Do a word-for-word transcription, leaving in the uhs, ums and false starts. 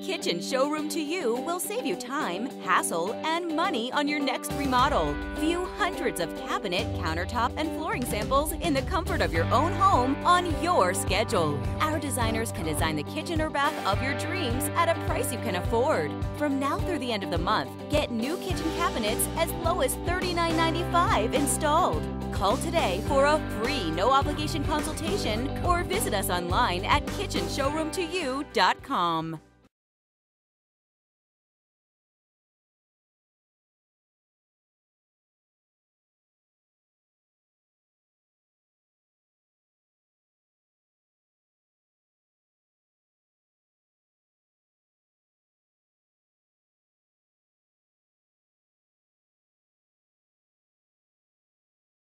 Kitchen Showroom to You will save you time, hassle, and money on your next remodel. View hundreds of cabinet, countertop, and flooring samples in the comfort of your own home on your schedule. Our designers can design the kitchen or bath of your dreams at a price you can afford. From now through the end of the month, get new kitchen cabinets as low as thirty-nine ninety-five installed. Call today for a free no-obligation consultation or visit us online at kitchen showroom to you dot com.